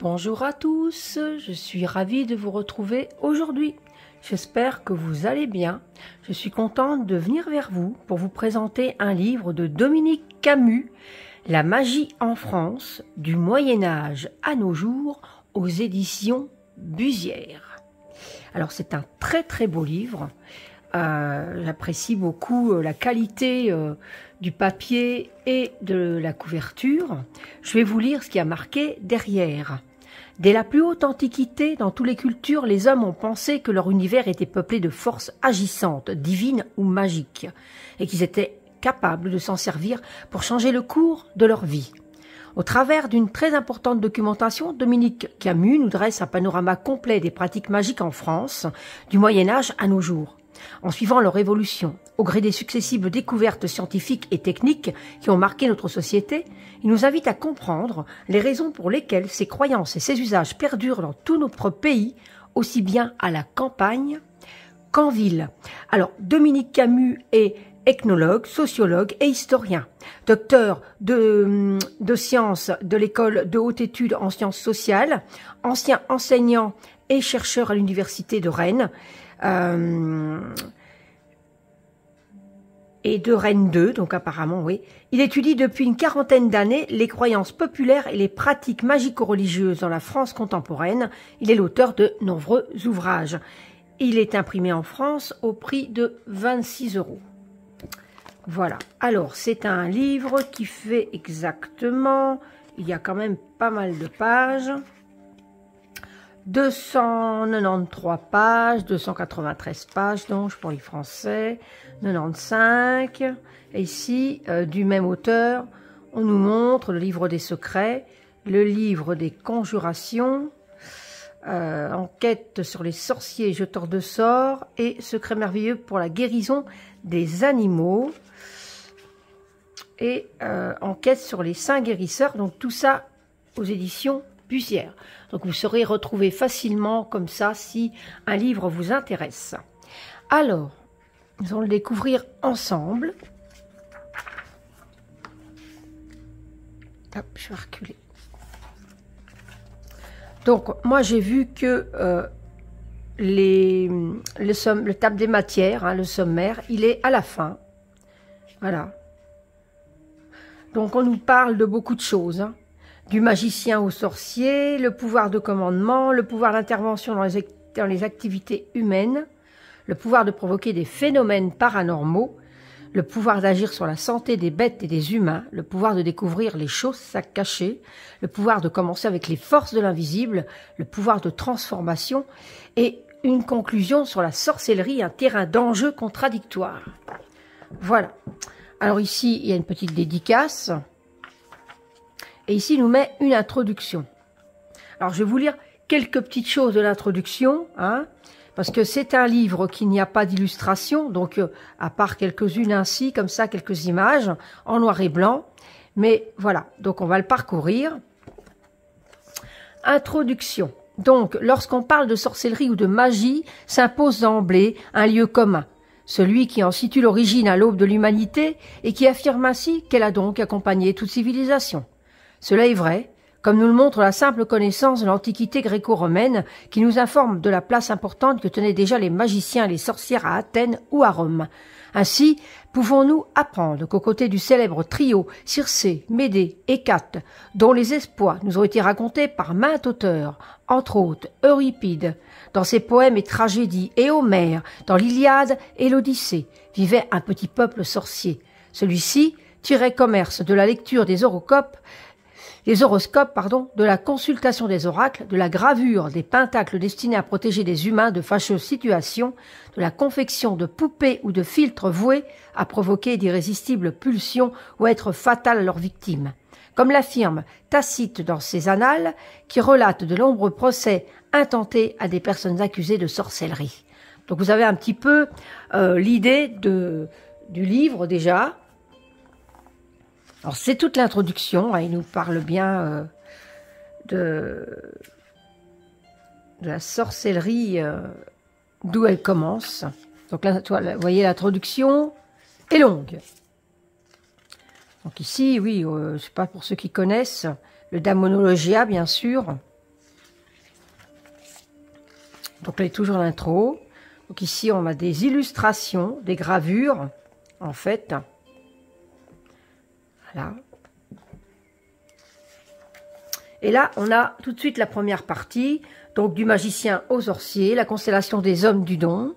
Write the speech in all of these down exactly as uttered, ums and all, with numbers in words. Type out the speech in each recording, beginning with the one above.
Bonjour à tous, je suis ravie de vous retrouver aujourd'hui. J'espère que vous allez bien. Je suis contente de venir vers vous pour vous présenter un livre de Dominique Camus, La magie en France, du Moyen-Âge à nos jours, aux éditions Busière. Alors c'est un très très beau livre. Euh, J'apprécie beaucoup euh, la qualité euh, du papier et de la couverture. Je vais vous lire ce qui a marqué derrière. Dès la plus haute antiquité, dans toutes les cultures, les hommes ont pensé que leur univers était peuplé de forces agissantes, divines ou magiques, et qu'ils étaient capables de s'en servir pour changer le cours de leur vie. Au travers d'une très importante documentation, Dominique Camus nous dresse un panorama complet des pratiques magiques en France, du Moyen-Âge à nos jours. En suivant leur évolution, au gré des successives découvertes scientifiques et techniques qui ont marqué notre société, il nous invite à comprendre les raisons pour lesquelles ces croyances et ces usages perdurent dans tout notre pays, aussi bien à la campagne qu'en ville. Alors, Dominique Camus est ethnologue, sociologue et historien, docteur de, de sciences de l'école de haute études en sciences sociales, ancien enseignant et chercheur à l'université de Rennes, Euh, et de Rennes deux, donc apparemment, oui. Il étudie depuis une quarantaine d'années les croyances populaires et les pratiques magico-religieuses dans la France contemporaine. Il est l'auteur de nombreux ouvrages. Il est imprimé en France au prix de vingt-six euros. Voilà. Alors, c'est un livre qui fait exactement, il y a quand même pas mal de pages. deux cent quatre-vingt-treize pages, deux cent quatre-vingt-treize pages, donc pour les Français, quatre-vingt-quinze. Et ici, euh, du même auteur, on nous montre le livre des secrets, le livre des conjurations, euh, enquête sur les sorciers et jeteurs de sorts, et secrets merveilleux pour la guérison des animaux, et euh, enquête sur les saints guérisseurs, donc tout ça aux éditions Busière. Donc vous saurez retrouver facilement comme ça si un livre vous intéresse. Alors, nous allons le découvrir ensemble. Hop, je vais reculer. Donc, moi j'ai vu que euh, les, le, somme, le table des matières, hein, le sommaire, il est à la fin. Voilà. Donc on nous parle de beaucoup de choses, hein. Du magicien au sorcier, le pouvoir de commandement, le pouvoir d'intervention dans les, dans les activités humaines, le pouvoir de provoquer des phénomènes paranormaux, le pouvoir d'agir sur la santé des bêtes et des humains, le pouvoir de découvrir les choses cachées, le pouvoir de commencer avec les forces de l'invisible, le pouvoir de transformation et une conclusion sur la sorcellerie, un terrain d'enjeux contradictoires. Voilà. Alors ici, il y a une petite dédicace. Et ici, il nous met une introduction. Alors, je vais vous lire quelques petites choses de l'introduction, hein, parce que c'est un livre qui n'y a pas d'illustration, donc euh, à part quelques-unes ainsi, comme ça, quelques images, en noir et blanc. Mais voilà, donc on va le parcourir. Introduction. Donc, lorsqu'on parle de sorcellerie ou de magie, s'impose d'emblée un lieu commun. Celui qui en situe l'origine à l'aube de l'humanité et qui affirme ainsi qu'elle a donc accompagné toute civilisation. Cela est vrai, comme nous le montre la simple connaissance de l'Antiquité gréco-romaine qui nous informe de la place importante que tenaient déjà les magiciens et les sorcières à Athènes ou à Rome. Ainsi, pouvons-nous apprendre qu'aux côtés du célèbre trio Circé, Médée, Hécate, dont les exploits nous ont été racontés par maints auteurs, entre autres Euripide, dans ses poèmes et tragédies, et Homère, dans l'Iliade et l'Odyssée, vivait un petit peuple sorcier. Celui-ci tirait commerce de la lecture des horoscopes, Les horoscopes, pardon, de la consultation des oracles, de la gravure des pentacles destinés à protéger des humains de fâcheuses situations, de la confection de poupées ou de filtres voués à provoquer d'irrésistibles pulsions ou à être fatales à leurs victimes. Comme l'affirme Tacite dans ses Annales, qui relate de nombreux procès intentés à des personnes accusées de sorcellerie. Donc vous avez un petit peu euh, l'idée de du livre déjà. Alors, c'est toute l'introduction, hein, il nous parle bien euh, de, de la sorcellerie, euh, d'où elle commence. Donc là, vous voyez, l'introduction est longue. Donc ici, oui, euh, c'est pas pour ceux qui connaissent, le Damonologia, bien sûr. Donc là, il y a toujours l'intro. Donc ici, on a des illustrations, des gravures, en fait. Voilà. Et là, on a tout de suite la première partie, donc du magicien aux sorciers, la constellation des hommes du don.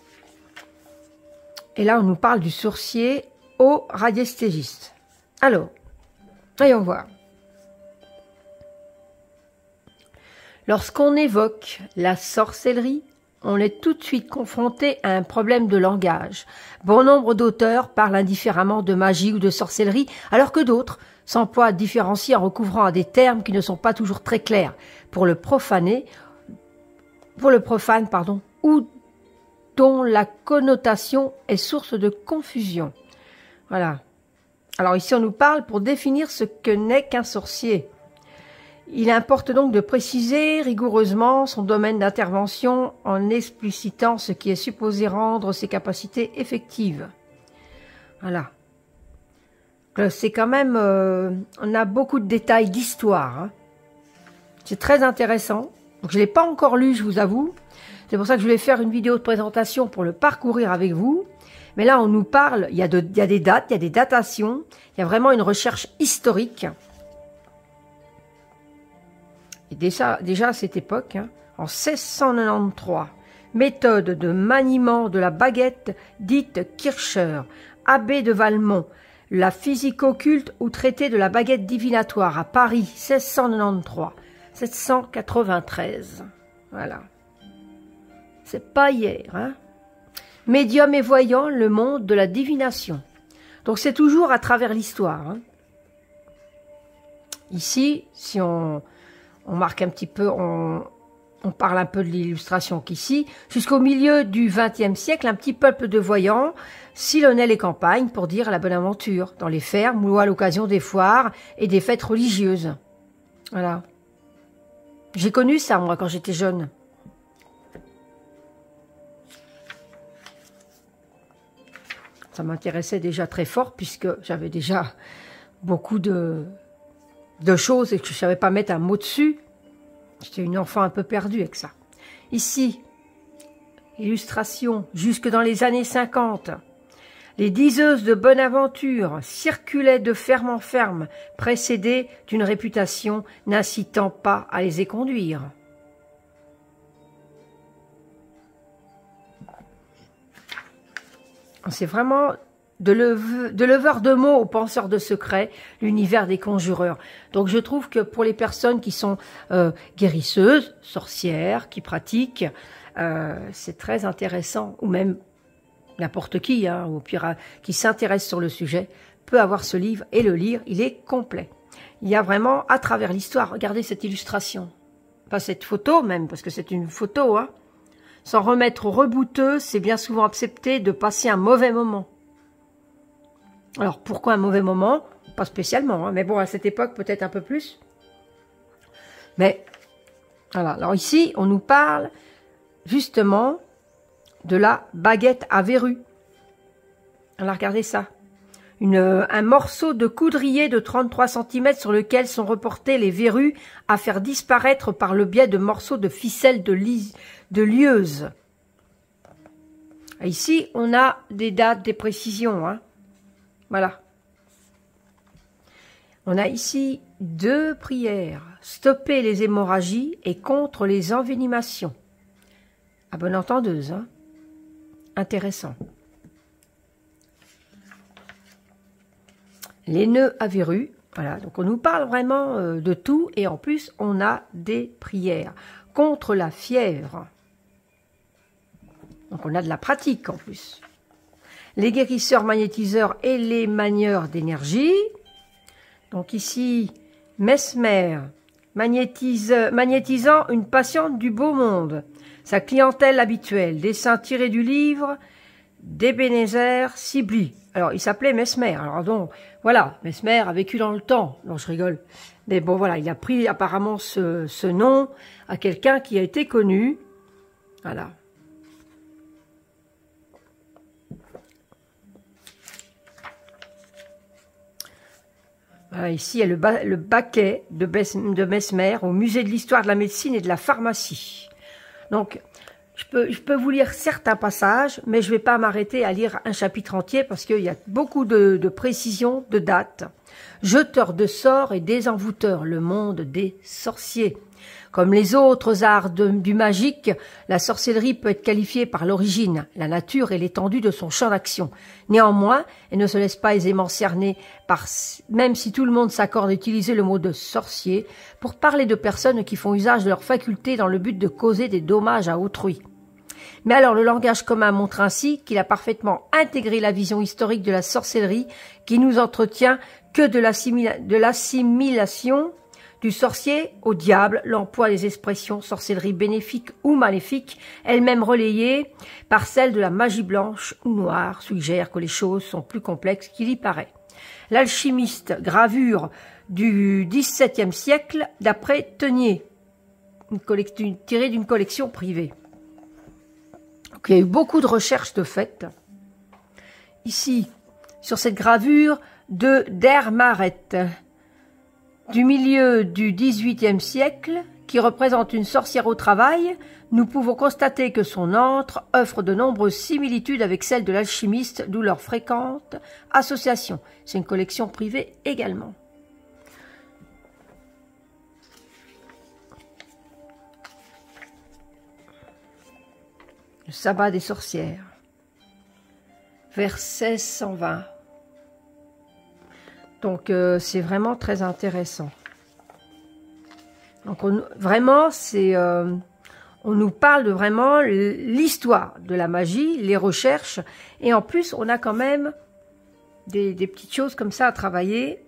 Et là, on nous parle du sorcier au radiesthésiste. Alors, voyons voir. Lorsqu'on évoque la sorcellerie, on est tout de suite confronté à un problème de langage. Bon nombre d'auteurs parlent indifféremment de magie ou de sorcellerie, alors que d'autres s'emploient à différencier en recouvrant à des termes qui ne sont pas toujours très clairs pour le profané, pour le profane, pardon, ou dont la connotation est source de confusion. Voilà. Alors ici, on nous parle pour définir ce que n'est qu'un sorcier. Il importe donc de préciser rigoureusement son domaine d'intervention en explicitant ce qui est supposé rendre ses capacités effectives. Voilà. C'est quand même... Euh, on a beaucoup de détails d'histoire. Hein. C'est très intéressant. Donc, je ne l'ai pas encore lu, je vous avoue. C'est pour ça que je voulais faire une vidéo de présentation pour le parcourir avec vous. Mais là, on nous parle, il y a, de, il y a des dates, il y a des datations. Il y a vraiment une recherche historique. Et déjà, déjà à cette époque, hein, en seize cent quatre-vingt-treize, méthode de maniement de la baguette dite Kircher, abbé de Valmont, la physique occulte ou traité de la baguette divinatoire à Paris, seize cent quatre-vingt-treize, sept cent quatre-vingt-treize. Voilà. C'est pas hier, hein. Médium et voyant, le monde de la divination. Donc c'est toujours à travers l'histoire. Hein. Ici, si on... On marque un petit peu, on, on parle un peu de l'illustration qu'ici, jusqu'au milieu du vingtième siècle, un petit peuple de voyants sillonnait les campagnes pour dire la bonne aventure, dans les fermes ou à l'occasion des foires et des fêtes religieuses. Voilà. J'ai connu ça, moi, quand j'étais jeune. Ça m'intéressait déjà très fort, puisque j'avais déjà beaucoup de... de choses et que je ne savais pas mettre un mot dessus. J'étais une enfant un peu perdue avec ça. Ici, illustration, jusque dans les années cinquante, les diseuses de bonne aventure circulaient de ferme en ferme, précédées d'une réputation n'incitant pas à les éconduire. C'est vraiment... De, leve, de leveur de mots aux penseurs de secrets, l'univers des conjureurs. Donc je trouve que pour les personnes qui sont euh, guérisseuses, sorcières, qui pratiquent, euh, c'est très intéressant, ou même n'importe qui, hein, ou pire, qui s'intéresse sur le sujet, peut avoir ce livre et le lire, il est complet. Il y a vraiment, à travers l'histoire, regardez cette illustration, pas cette photo même, parce que c'est une photo, hein. S'en remettre aux rebouteux, c'est bien souvent accepter de passer un mauvais moment. Alors, pourquoi un mauvais moment? Pas spécialement, hein, mais bon, à cette époque, peut-être un peu plus. Mais, voilà. Alors ici, on nous parle, justement, de la baguette à verrues. Alors, regardez ça. Une, un morceau de coudrier de trente-trois centimètres sur lequel sont reportées les verrues à faire disparaître par le biais de morceaux de ficelle de, li, de lieuse. Ici, on a des dates, des précisions, hein. Voilà. On a ici deux prières. Stopper les hémorragies et contre les envenimations. À bonne entendeuse, hein. Intéressant. Les nœuds à verrues. Voilà. Donc on nous parle vraiment euh, de tout. Et en plus, on a des prières. Contre la fièvre. Donc on a de la pratique en plus. Les guérisseurs, magnétiseurs et les manieurs d'énergie. Donc ici, Mesmer, magnétise, magnétisant une patiente du beau monde. Sa clientèle habituelle, dessin tiré du livre d'Ebenezer Sibly. Alors, il s'appelait Mesmer. Alors donc, voilà, Mesmer a vécu dans le temps. Non, je rigole. Mais bon, voilà, il a pris apparemment ce, ce nom à quelqu'un qui a été connu. Voilà. Voilà, ici, il y a le, ba le baquet de, de Mesmer au musée de l'histoire de la médecine et de la pharmacie. Donc, Je peux, je peux vous lire certains passages, mais je ne vais pas m'arrêter à lire un chapitre entier parce qu'il y a beaucoup de, de précisions, de dates. Jeteur de sorts et désenvoûteur, le monde des sorciers. Comme les autres arts de, du magique, la sorcellerie peut être qualifiée par l'origine, la nature et l'étendue de son champ d'action. Néanmoins, elle ne se laisse pas aisément cerner, par, même si tout le monde s'accorde à utiliser le mot de sorcier, pour parler de personnes qui font usage de leurs facultés dans le but de causer des dommages à autrui. Mais alors le langage commun montre ainsi qu'il a parfaitement intégré la vision historique de la sorcellerie qui nous entretient que de l'assimilation du sorcier au diable, l'emploi des expressions sorcellerie bénéfique ou maléfique, elles-mêmes relayées par celle de la magie blanche ou noire, suggère que les choses sont plus complexes qu'il y paraît. L'alchimiste, gravure du dix-septième siècle, d'après Tenier, une collection, tirée d'une collection privée. Donc, il y a eu beaucoup de recherches de fait. Ici, sur cette gravure de Dermaret, du milieu du dix-huitième siècle, qui représente une sorcière au travail, nous pouvons constater que son antre offre de nombreuses similitudes avec celle de l'alchimiste, d'où leur fréquente association. C'est une collection privée également. Le sabbat des sorcières, vers seize cent vingt. Donc, euh, c'est vraiment très intéressant. Donc, on, vraiment, c'est, euh, on nous parle de vraiment l'histoire de la magie, les recherches, et en plus, on a quand même des, des petites choses comme ça à travailler.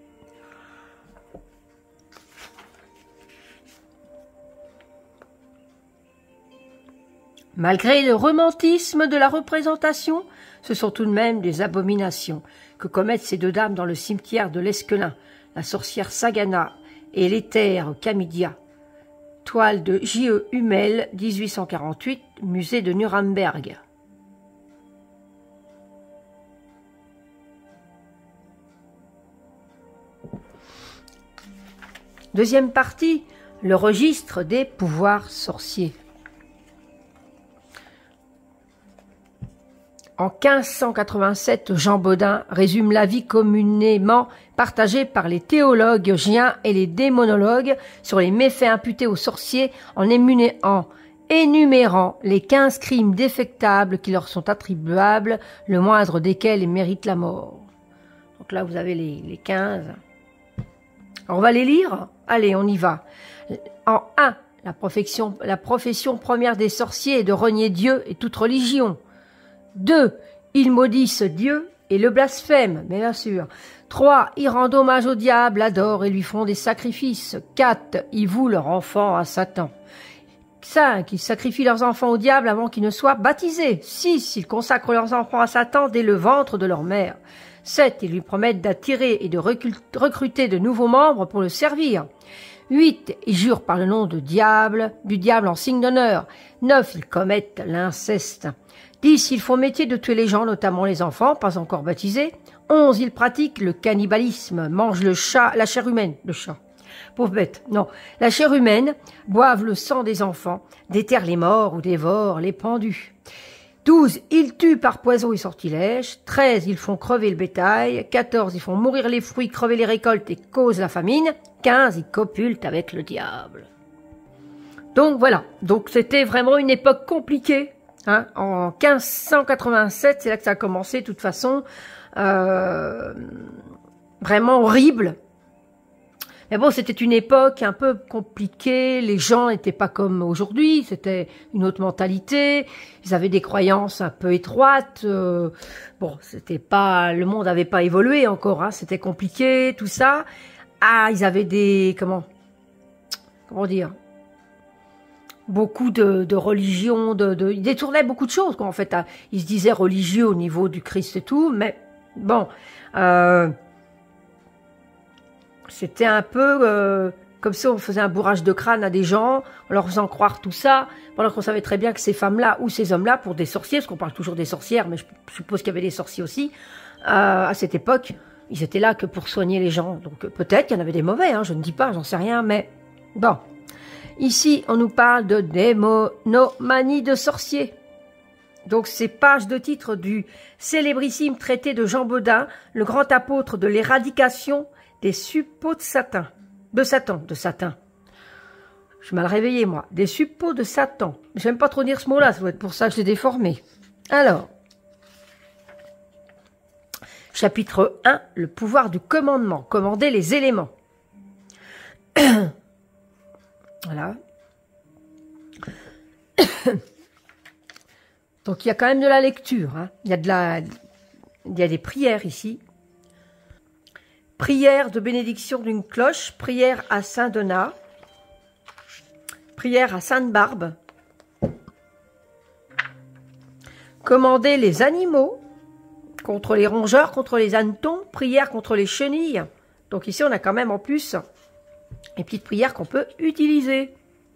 Malgré le romantisme de la représentation, ce sont tout de même des abominations que commettent ces deux dames dans le cimetière de l'Esquelin, la sorcière Sagana et l'éther Camidia. Toile de J E Hummel, dix-huit cent quarante-huit, musée de Nuremberg. Deuxième partie, le registre des pouvoirs sorciers. En quinze cent quatre-vingt-sept, Jean Bodin résume l'avis communément partagé par les théologiens et les démonologues sur les méfaits imputés aux sorciers en, émuné, en énumérant les quinze crimes défectables qui leur sont attribuables, le moindre desquels mérite la mort. Donc là, vous avez les, les quinze. Alors, on va les lire. Allez, on y va. En un, la profession, la profession première des sorciers est de renier Dieu et toute religion. deux. Ils maudissent Dieu et le blasphèment, bien sûr. trois. Ils rendent hommage au diable, adorent et lui font des sacrifices. quatre. Ils vouent leur enfant à Satan. cinq. Ils sacrifient leurs enfants au diable avant qu'ils ne soient baptisés. six. Ils consacrent leurs enfants à Satan dès le ventre de leur mère. sept. Ils lui promettent d'attirer et de recruter de nouveaux membres pour le servir. huit. Ils jurent par le nom de diable, du diable en signe d'honneur. neuf. Ils commettent l'inceste. dix. Ils font métier de tuer les gens, notamment les enfants, pas encore baptisés. onze. Ils pratiquent le cannibalisme, mangent le chat, la chair humaine, le chat. Pauvre bête, non. La chair humaine, boivent le sang des enfants, déterrent les morts ou dévorent les pendus. douze. Ils tuent par poison et sortilège. treize. Ils font crever le bétail. quatorze. Ils font mourir les fruits, crever les récoltes et causent la famine. quinze. Ils copulent avec le diable. Donc voilà, donc c'était vraiment une époque compliquée. Hein, en quinze cent quatre-vingt-sept, c'est là que ça a commencé, de toute façon, euh, vraiment horrible. Mais bon, c'était une époque un peu compliquée, les gens n'étaient pas comme aujourd'hui, c'était une autre mentalité, ils avaient des croyances un peu étroites, euh, bon, c'était pas, le monde n'avait pas évolué encore, hein, c'était compliqué, tout ça. Ah, ils avaient des, comment, comment dire, beaucoup de, de religions, de, de, ils détournaient beaucoup de choses, quoi, en fait. Ils se disaient religieux au niveau du Christ et tout, mais bon, euh, c'était un peu euh, comme si on faisait un bourrage de crâne à des gens, en leur faisant croire tout ça, pendant qu'on savait très bien que ces femmes-là ou ces hommes-là, pour des sorciers, parce qu'on parle toujours des sorcières, mais je suppose qu'il y avait des sorciers aussi, euh, à cette époque, ils étaient là que pour soigner les gens. Donc peut-être qu'il y en avait des mauvais, hein, je ne dis pas, j'en sais rien, mais bon. Ici, on nous parle de démonomanie de sorcier. Donc, c'est page de titre du célébrissime traité de Jean Bodin, le grand apôtre de l'éradication des suppôts de Satan. De Satan, de Satan. Je suis mal réveillée, moi. Des suppôts de Satan. J'aime pas trop dire ce mot-là, ça doit être pour ça que je l'ai déformé. Alors, chapitre un, le pouvoir du commandement. Commander les éléments. Voilà. Donc, il y a quand même de la lecture. Hein. Il y a de la, il y a des prières ici. Prière de bénédiction d'une cloche. Prière à Saint-Donat. Prière à Sainte-Barbe. Commander les animaux contre les rongeurs, contre les hannetons. Prière contre les chenilles. Donc, ici, on a quand même en plus les petites prières qu'on peut utiliser.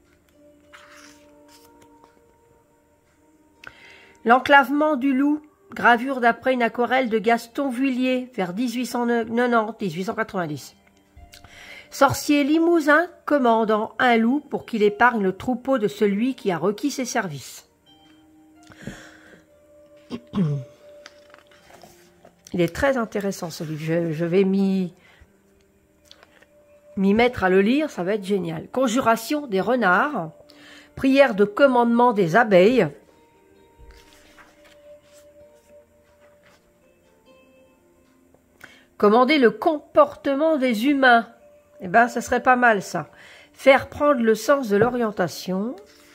L'enclavement du loup, gravure d'après une aquarelle de Gaston Vuillier, vers mille huit cent quatre-vingt-dix mille huit cent quatre-vingt-dix. Sorcier limousin commandant un loup pour qu'il épargne le troupeau de celui qui a requis ses services. Il est très intéressant celui-là. Je, je vais m'y m'y mettre à le lire, ça va être génial. Conjuration des renards, prière de commandement des abeilles, commander le comportement des humains. Eh bien, ça serait pas mal, ça. Faire prendre le sens de l'orientation.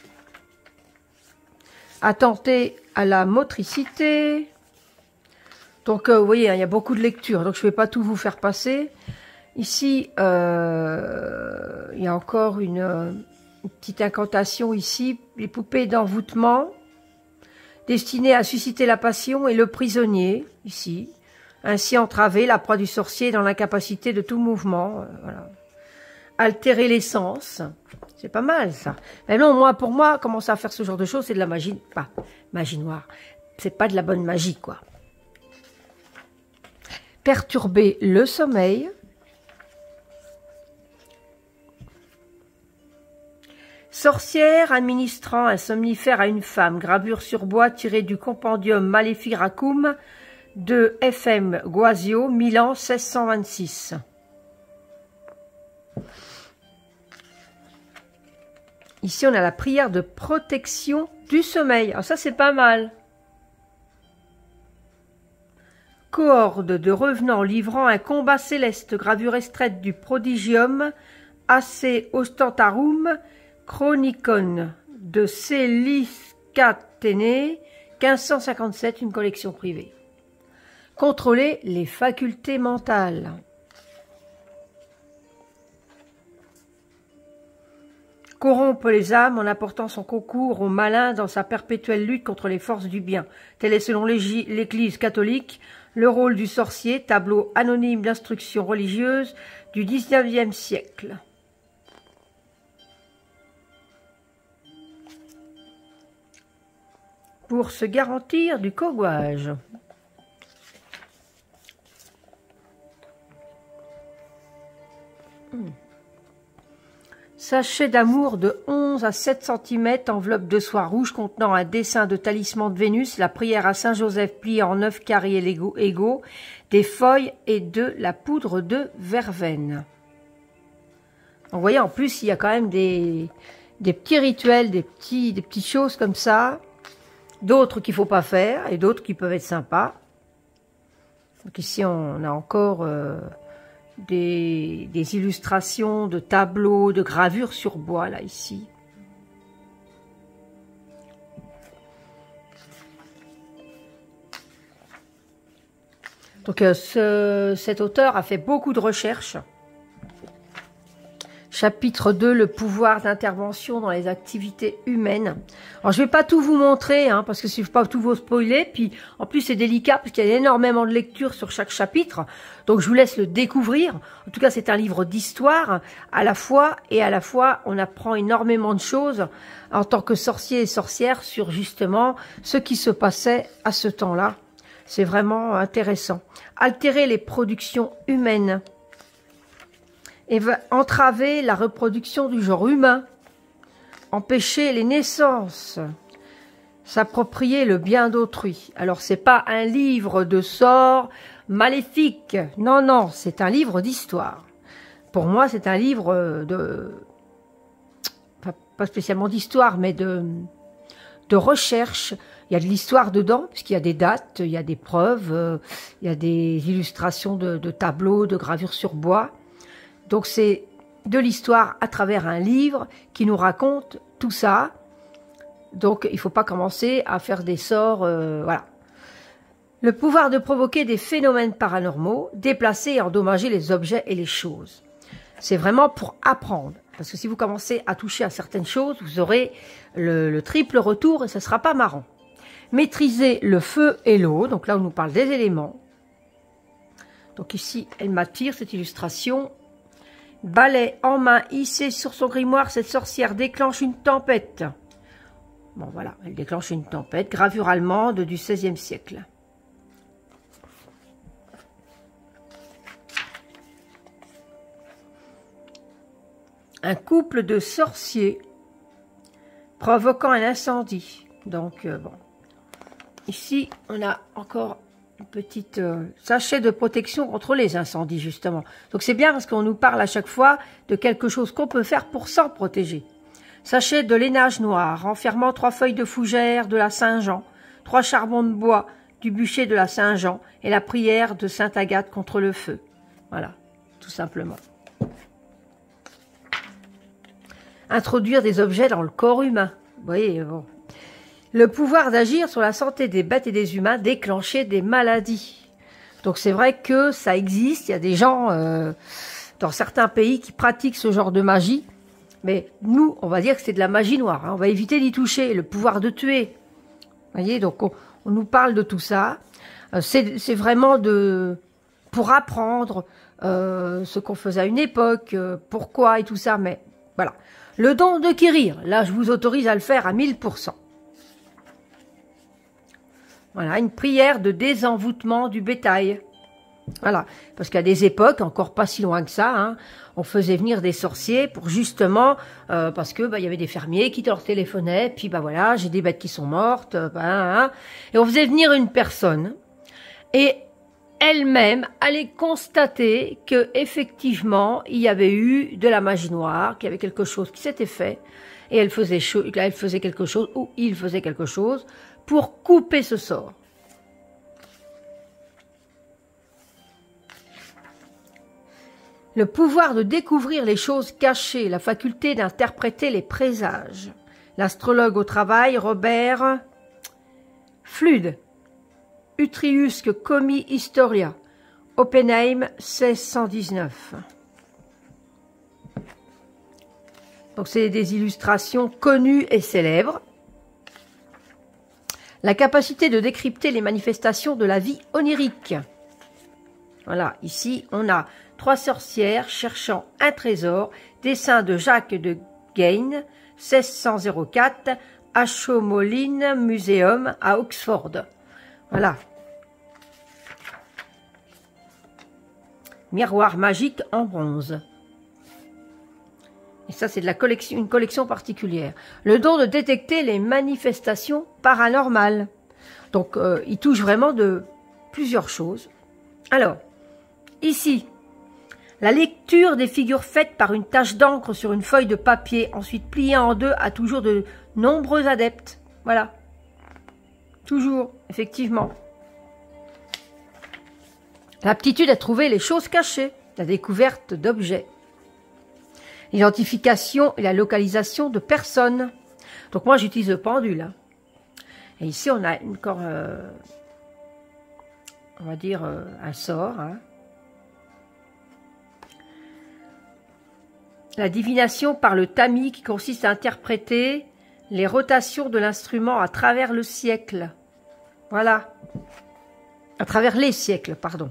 Attenter à la motricité. Donc, euh, vous voyez, hein, il y a beaucoup de lectures. Donc, je ne vais pas tout vous faire passer. Ici, euh, il y a encore une, une petite incantation ici. Les poupées d'envoûtement. Destinées à susciter la passion et le prisonnier, ici. Ainsi entraver la proie du sorcier dans l'incapacité de tout mouvement. Euh, voilà. Altérer les sens. C'est pas mal, ça. Mais non, moi, pour moi, commencer à faire ce genre de choses, c'est de la magie. Pas magie noire. C'est pas de la bonne magie, quoi. Perturber le sommeil. Sorcière administrant un somnifère à une femme. Gravure sur bois tirée du compendium Maleficum de F M Guasio, Milan, seize cent vingt-six. Ici, on a la prière de protection du sommeil. Alors ça, c'est pas mal. Cohorde de revenants livrant un combat céleste, gravure extraite du Prodigium Ace Ostentarum Chronicon de Céliscathénée, quinze cent cinquante-sept, une collection privée. Contrôler les facultés mentales. Corrompre les âmes en apportant son concours au malin dans sa perpétuelle lutte contre les forces du bien. Tel est selon l'Église catholique le rôle du sorcier, tableau anonyme d'instruction religieuse du dix-neuvième siècle. Pour se garantir du courage. Hmm. Sachet d'amour de onze à sept centimètres, enveloppe de soie rouge contenant un dessin de talisman de Vénus, la prière à Saint-Joseph pliée en neuf carrés égaux, des feuilles et de la poudre de verveine. Vous voyez, en plus, il y a quand même des, des petits rituels, des, petits, des petites choses comme ça, d'autres qu'il ne faut pas faire et d'autres qui peuvent être sympas. Donc ici, on a encore... Euh, Des, des illustrations de tableaux, de gravures sur bois, là, ici. Donc, euh, ce, cet auteur a fait beaucoup de recherches. Chapitre deux, le pouvoir d'intervention dans les activités humaines. Alors, je ne vais pas tout vous montrer, hein, parce que je ne vais pas tout vous spoiler. Puis, en plus, c'est délicat, parce qu'il y a énormément de lectures sur chaque chapitre. Donc, je vous laisse le découvrir. En tout cas, c'est un livre d'histoire, à la fois, et à la fois, on apprend énormément de choses en tant que sorcier et sorcière sur, justement, ce qui se passait à ce temps-là. C'est vraiment intéressant. Altérer les productions humaines. Et va entraver la reproduction du genre humain. empêcher les naissances, s'approprier le bien d'autrui. Alors, c'est pas un livre de sorts maléfiques. Non, non, c'est un livre d'histoire. Pour moi, c'est un livre de... pas spécialement d'histoire, mais de, de recherche. Il y a de l'histoire dedans, puisqu'il y a des dates, il y a des preuves, euh, il y a des illustrations de, de tableaux, de gravures sur bois. Donc c'est de l'histoire à travers un livre qui nous raconte tout ça. Donc il ne faut pas commencer à faire des sorts, euh, voilà. Le pouvoir de provoquer des phénomènes paranormaux, déplacer et endommager les objets et les choses. C'est vraiment pour apprendre. Parce que si vous commencez à toucher à certaines choses, vous aurez le, le triple retour et ce ne sera pas marrant. Maîtriser le feu et l'eau. Donc là, on nous parle des éléments. Donc ici, elle m'attire, cette illustration. Balai en main hissé sur son grimoire, cette sorcière déclenche une tempête. Bon, voilà, elle déclenche une tempête. Gravure allemande du seizième siècle. Un couple de sorciers provoquant un incendie. Donc, euh, bon. Ici, on a encore une petite euh, sachet de protection contre les incendies, justement. Donc, c'est bien parce qu'on nous parle à chaque fois de quelque chose qu'on peut faire pour s'en protéger. Sachet de lainage noir, enfermant trois feuilles de fougère de la Saint-Jean, trois charbons de bois du bûcher de la Saint-Jean et la prière de Sainte Agathe contre le feu. Voilà, tout simplement. Introduire des objets dans le corps humain. Vous voyez, bon. Le pouvoir d'agir sur la santé des bêtes et des humains, déclencher des maladies. Donc c'est vrai que ça existe, il y a des gens euh, dans certains pays qui pratiquent ce genre de magie, mais nous, on va dire que c'est de la magie noire, hein. On va éviter d'y toucher, le pouvoir de tuer. Vous voyez, donc on, on nous parle de tout ça. Euh, c'est vraiment de pour apprendre euh, ce qu'on faisait à une époque, euh, pourquoi et tout ça, mais voilà. Le don de guérir, là je vous autorise à le faire à mille pour cent. Voilà, une prière de désenvoûtement du bétail. Voilà, parce qu'à des époques, encore pas si loin que ça, hein, on faisait venir des sorciers pour justement, euh, parce que bah, y avait des fermiers qui leur téléphonaient, puis bah voilà, j'ai des bêtes qui sont mortes, bah, hein, et on faisait venir une personne, et elle-même allait constater que effectivement il y avait eu de la magie noire, qu'il y avait quelque chose qui s'était fait, et elle faisait, elle faisait quelque chose, ou il faisait quelque chose, pour couper ce sort. Le pouvoir de découvrir les choses cachées, la faculté d'interpréter les présages. L'astrologue au travail, Robert Flude, Utriusque Comi Historia, Oppenheim, seize cent dix-neuf. Donc c'est des illustrations connues et célèbres. La capacité de décrypter les manifestations de la vie onirique. Voilà, ici on a trois sorcières cherchant un trésor, dessin de Jacques de Gain, seize cent quatre, Ashmolean Museum à Oxford. Voilà. Miroir magique en bronze. Et ça, c'est de la collection, une collection particulière. Le don de détecter les manifestations paranormales. Donc, euh, il touche vraiment de plusieurs choses. Alors, ici, la lecture des figures faites par une tache d'encre sur une feuille de papier, ensuite pliée en deux, a toujours de nombreux adeptes. Voilà. Toujours, effectivement. L'aptitude à trouver les choses cachées, la découverte d'objets. L'identification et la localisation de personnes. Donc moi j'utilise le pendule. Hein. Et ici on a encore, euh, on va dire, euh, un sort. Hein. La divination par le tamis qui consiste à interpréter les rotations de l'instrument à travers le siècle. Voilà. À travers les siècles, pardon.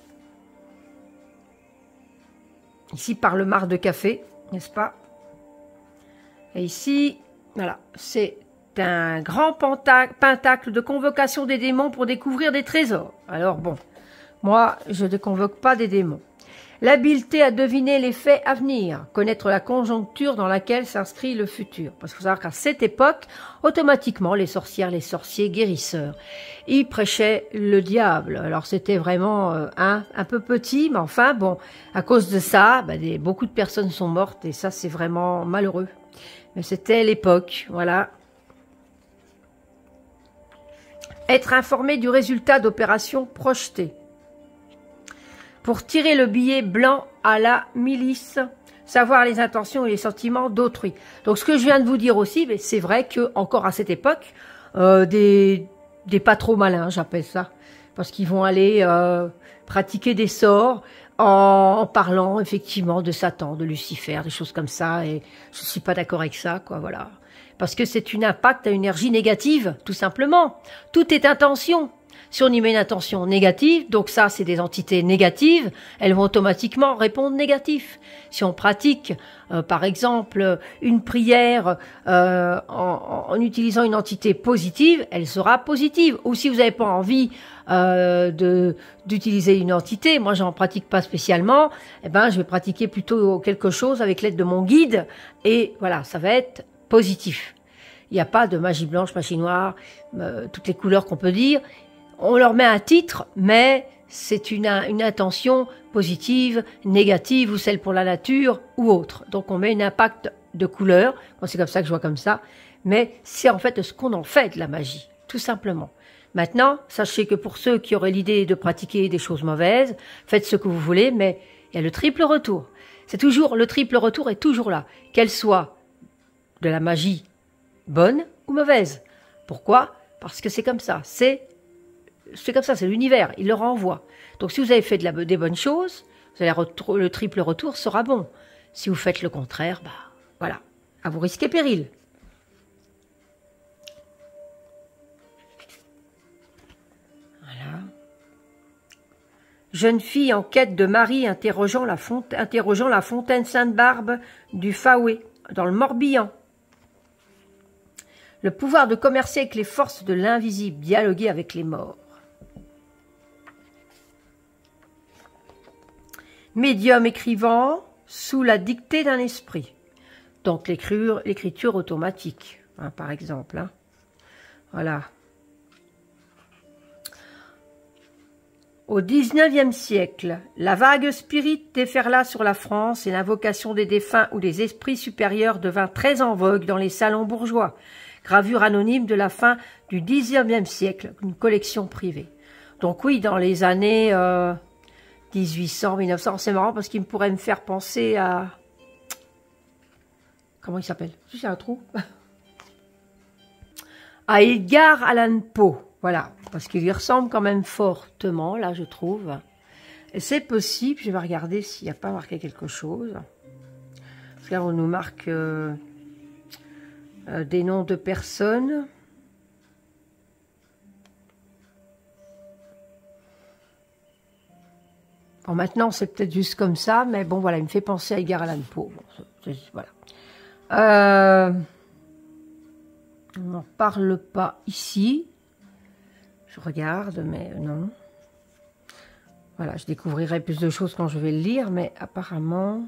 Ici par le marc de café. N'est-ce pas? Et ici, voilà, c'est un grand pentacle de convocation des démons pour découvrir des trésors. Alors bon, moi, je ne convoque pas des démons. L'habileté à deviner les faits à venir, connaître la conjoncture dans laquelle s'inscrit le futur. Parce qu'il faut savoir qu'à cette époque, automatiquement, les sorcières, les sorciers, guérisseurs, ils prêchaient le diable. Alors c'était vraiment euh, un, un peu petit, mais enfin bon, à cause de ça, bah, des, beaucoup de personnes sont mortes et ça c'est vraiment malheureux. Mais c'était l'époque, voilà. Être informé du résultat d'opérations projetées. Pour tirer le billet blanc à la milice, savoir les intentions et les sentiments d'autrui. Donc ce que je viens de vous dire aussi, c'est vrai que encore à cette époque, euh, des, des pas trop malins, j'appelle ça, parce qu'ils vont aller euh, pratiquer des sorts en, en parlant effectivement de Satan, de Lucifer, des choses comme ça, et je suis pas d'accord avec ça, quoi, voilà. Parce que c'est une impact à une énergie négative, tout simplement. Tout est intention. Si on y met une intention négative, donc ça c'est des entités négatives, elles vont automatiquement répondre négatif. Si on pratique euh, par exemple une prière euh, en, en utilisant une entité positive, elle sera positive. Ou si vous n'avez pas envie euh, de d'utiliser une entité, moi j'en pratique pas spécialement, eh ben je vais pratiquer plutôt quelque chose avec l'aide de mon guide et voilà, ça va être positif. Il n'y a pas de magie blanche, magie noire, euh, toutes les couleurs qu'on peut dire. On leur met un titre, mais c'est une, une intention positive, négative, ou celle pour la nature, ou autre. Donc on met un impact de couleur, moi c'est comme ça que je vois comme ça, mais c'est en fait ce qu'on en fait de la magie, tout simplement. Maintenant, sachez que pour ceux qui auraient l'idée de pratiquer des choses mauvaises, faites ce que vous voulez, mais il y a le triple retour. C'est toujours, le triple retour est toujours là, qu'elle soit de la magie bonne ou mauvaise. Pourquoi? Parce que c'est comme ça, c'est C'est comme ça, c'est l'univers, il le renvoie. Donc si vous avez fait de la, des bonnes choses, vous allez le triple retour sera bon. Si vous faites le contraire, bah voilà, à vous risquer péril. Voilà. Jeune fille en quête de mari interrogeant la, font interrogeant la fontaine Sainte-Barbe du Faoué, dans le Morbihan. Le pouvoir de commercer avec les forces de l'invisible, dialoguer avec les morts. Médium écrivant sous la dictée d'un esprit. Donc l'écriture automatique, hein, par exemple. Hein. Voilà. Au dix-neuvième siècle, la vague spirit déferla sur la France et l'invocation des défunts ou des esprits supérieurs devint très en vogue dans les salons bourgeois. Gravure anonyme de la fin du dix-neuvième siècle, une collection privée. Donc oui, dans les années euh, mille huit cents, mille neuf cents, c'est marrant parce qu'il pourrait me faire penser à... Comment il s'appelle? J'ai un trou. À Edgar Allan Poe, voilà, parce qu'il y ressemble quand même fortement, là, je trouve. Et c'est possible, je vais regarder s'il n'y a pas marqué quelque chose. Parce que là, on nous marque... Euh, Euh, des noms de personnes. Bon, maintenant, c'est peut-être juste comme ça, mais bon, voilà, il me fait penser à Edgar Allan Poe. Bon, voilà. Euh, on n'en parle pas ici. Je regarde, mais non. Voilà, je découvrirai plus de choses quand je vais le lire, mais apparemment...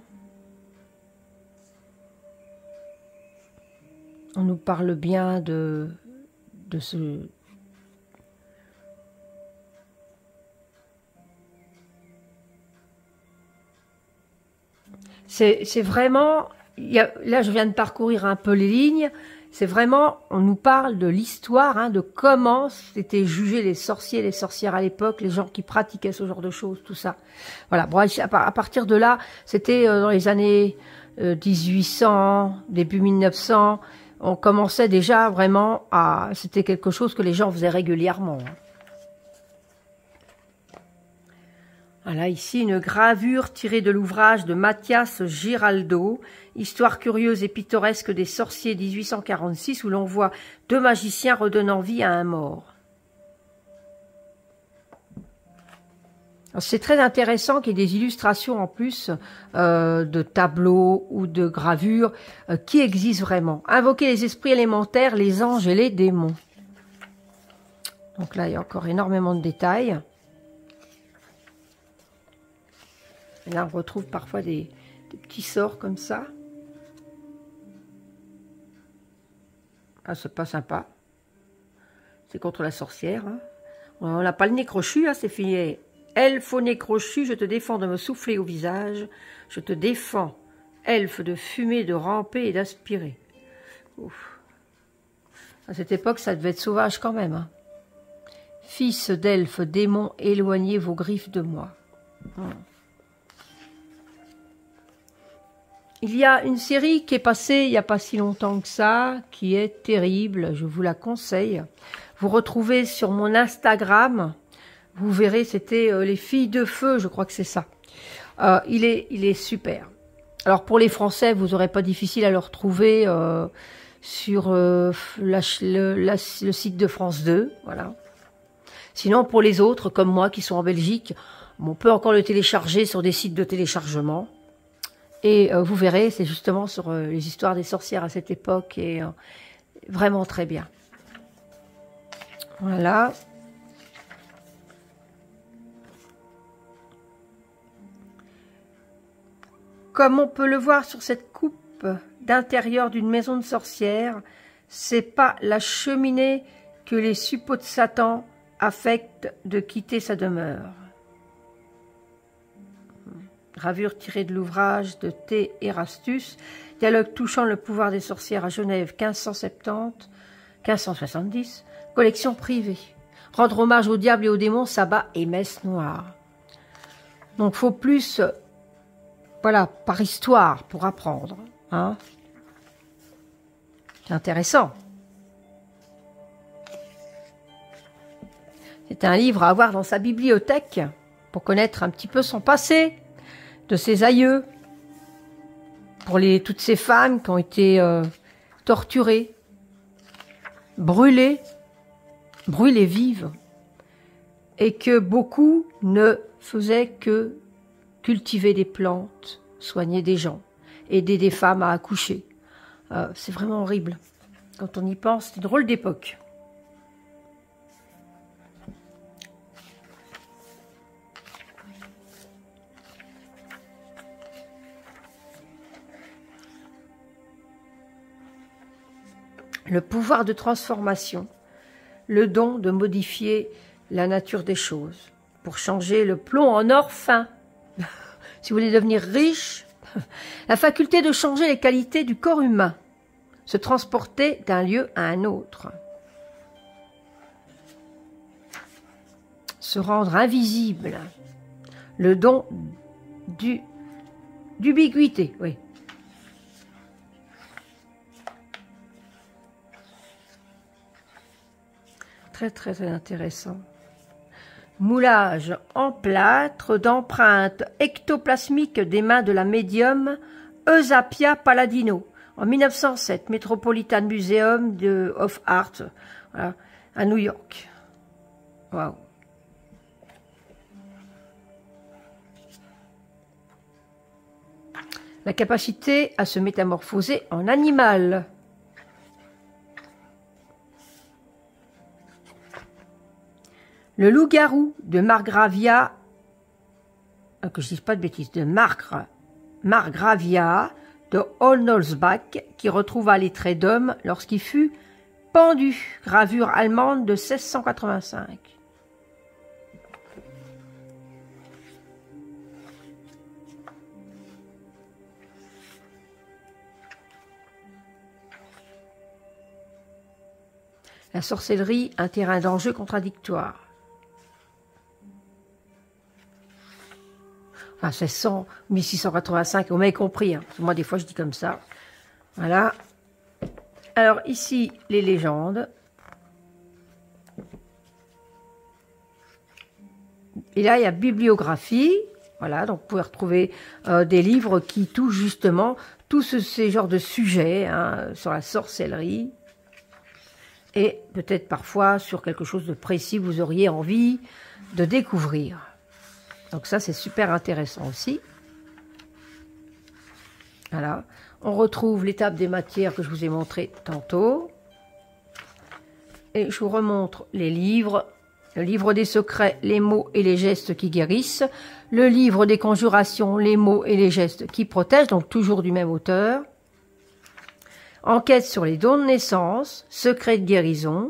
On nous parle bien de, de ce... C'est vraiment... Il y a, là, je viens de parcourir un peu les lignes. C'est vraiment... On nous parle de l'histoire, hein, de comment étaient jugés les sorciers et les sorcières à l'époque, les gens qui pratiquaient ce genre de choses, tout ça. Voilà. Bon, à partir de là, c'était dans les années mille huit cents, début mille neuf cents... On commençait déjà vraiment à... C'était quelque chose que les gens faisaient régulièrement. Voilà, ici, une gravure tirée de l'ouvrage de Mathias Giraldo, Histoire curieuse et pittoresque des sorciers mille huit cent quarante-six, où l'on voit deux magiciens redonnant vie à un mort. C'est très intéressant qu'il y ait des illustrations en plus euh, de tableaux ou de gravures euh, qui existent vraiment. Invoquer les esprits élémentaires, les anges et les démons. Donc là, il y a encore énormément de détails. Et là, on retrouve parfois des, des petits sorts comme ça. Ah, c'est pas sympa. C'est contre la sorcière. Hein. On n'a pas le nez crochu, hein, c'est fini. Elfe au nez crochu, je te défends de me souffler au visage. Je te défends, elfe de fumer, de ramper et d'aspirer. Ouf. À cette époque, ça devait être sauvage quand même. Hein. Fils d'elfe, démon, éloignez vos griffes de moi. Hum. Il y a une série qui est passée il n'y a pas si longtemps que ça, qui est terrible, je vous la conseille. Vous retrouvez sur mon Instagram, vous verrez, c'était euh, Les Filles de Feu, je crois que c'est ça. Euh, il est, il est super. Alors pour les Français, vous n'aurez pas difficile à le retrouver euh, sur euh, la, le, la, le site de France deux, voilà. Sinon pour les autres, comme moi qui sont en Belgique, on peut encore le télécharger sur des sites de téléchargement. Et euh, vous verrez, c'est justement sur euh, les histoires des sorcières à cette époque, et euh, vraiment très bien. Voilà. Comme on peut le voir sur cette coupe d'intérieur d'une maison de sorcière, c'est pas la cheminée que les suppôts de Satan affectent de quitter sa demeure. Gravure tirée de l'ouvrage de T. Erastus, dialogue touchant le pouvoir des sorcières à Genève, quinze cent soixante-dix, quinze cent soixante-dix, collection privée. Rendre hommage au diable et aux démons, sabbat et messe noire. Donc, faut plus, voilà, par histoire pour apprendre. Hein. C'est intéressant. C'est un livre à avoir dans sa bibliothèque pour connaître un petit peu son passé, de ses aïeux, pour les, toutes ces femmes qui ont été euh, torturées, brûlées, brûlées vives, et que beaucoup ne faisaient que cultiver des plantes, soigner des gens, aider des femmes à accoucher. Euh, c'est vraiment horrible. Quand on y pense, c'est une drôle d'époque. Le pouvoir de transformation, le don de modifier la nature des choses, pour changer le plomb en or fin. Si vous voulez devenir riche, la faculté de changer les qualités du corps humain, se transporter d'un lieu à un autre, se rendre invisible, le don du d'ubiquité, oui. Très, très, très intéressant. Moulage en plâtre d'empreintes ectoplasmiques des mains de la médium Eusapia Palladino en mille neuf cent sept, Metropolitan Museum de, of Art, voilà, à New York. Waouh. La capacité à se métamorphoser en animal. Le loup-garou de Margravia, que je ne dise pas de bêtises, de Margra, Margravia de Holnolsbach, qui retrouva les traits d'homme lorsqu'il fut pendu. Gravure allemande de seize cent quatre-vingt-cinq. La sorcellerie, un terrain d'enjeu contradictoire. Enfin, seize cents, mille six cent quatre-vingt-cinq, vous m'avez compris. Hein. Moi, des fois, je dis comme ça. Voilà. Alors, ici, les légendes. Et là, il y a bibliographie. Voilà, donc vous pouvez retrouver euh, des livres qui touchent justement tous ce, ces genres de sujets hein, sur la sorcellerie. Et peut-être parfois sur quelque chose de précis que vous auriez envie de découvrir. Donc ça, c'est super intéressant aussi. Voilà. On retrouve l'étape des matières que je vous ai montré tantôt. Et je vous remontre les livres, le livre des secrets, les mots et les gestes qui guérissent, le livre des conjurations, les mots et les gestes qui protègent, donc toujours du même auteur, enquête sur les dons de naissance, secrets de guérison,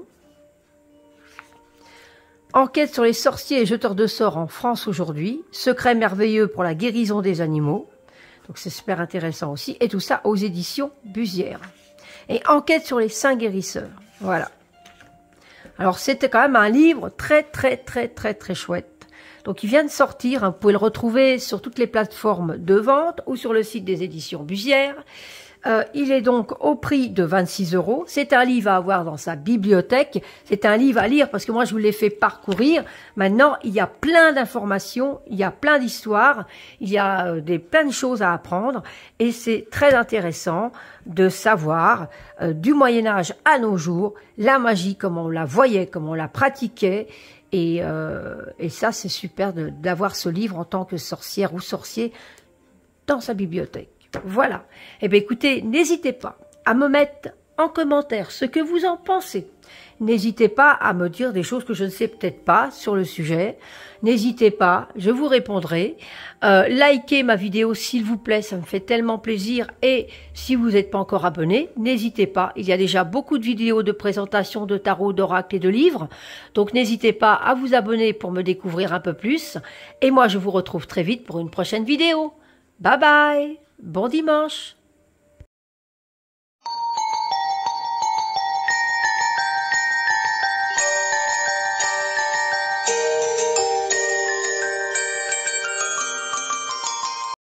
enquête sur les sorciers et jeteurs de sorts en France aujourd'hui, secrets merveilleux pour la guérison des animaux, donc c'est super intéressant aussi, et tout ça aux éditions Busière. Et enquête sur les saints guérisseurs, voilà. Alors c'était quand même un livre très très très très très chouette. Donc il vient de sortir, hein, vous pouvez le retrouver sur toutes les plateformes de vente ou sur le site des éditions Busière. Euh, il est donc au prix de vingt-six euros. C'est un livre à avoir dans sa bibliothèque. C'est un livre à lire parce que moi je vous l'ai fait parcourir. Maintenant il y a plein d'informations, il y a plein d'histoires, il y a euh, des plein de choses à apprendre et c'est très intéressant de savoir euh, du Moyen-Âge à nos jours la magie, comment on la voyait, comment on la pratiquait. Et, euh, et ça c'est super d'avoir ce livre en tant que sorcière ou sorcier dans sa bibliothèque. Voilà. Eh bien, écoutez, n'hésitez pas à me mettre en commentaire ce que vous en pensez. N'hésitez pas à me dire des choses que je ne sais peut-être pas sur le sujet. N'hésitez pas, je vous répondrai. Euh, likez ma vidéo s'il vous plaît, ça me fait tellement plaisir. Et si vous n'êtes pas encore abonné, n'hésitez pas. Il y a déjà beaucoup de vidéos de présentation de tarot, d'oracle et de livres. Donc n'hésitez pas à vous abonner pour me découvrir un peu plus. Et moi, je vous retrouve très vite pour une prochaine vidéo. Bye bye! Bon dimanche!